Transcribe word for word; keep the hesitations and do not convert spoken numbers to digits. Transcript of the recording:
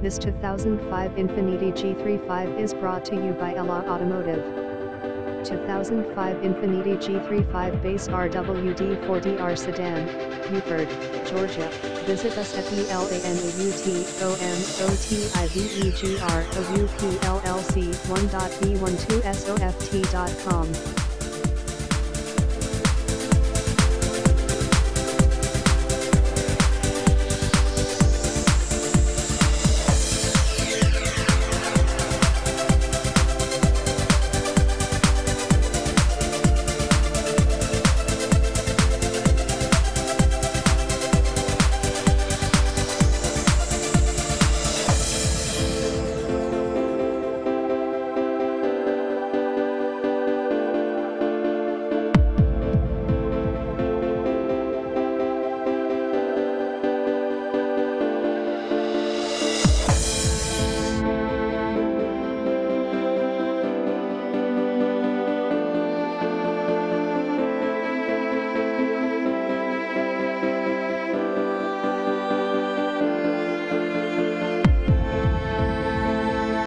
This two thousand five Infiniti G thirty-five is brought to you by Elan Automotive. two thousand five Infiniti G thirty-five Base R W D four D R Sedan, Buford, Georgia. Visit us at E L A N A U T O M O T I V E G R O U P L L C one dot B one two S O F T dot com.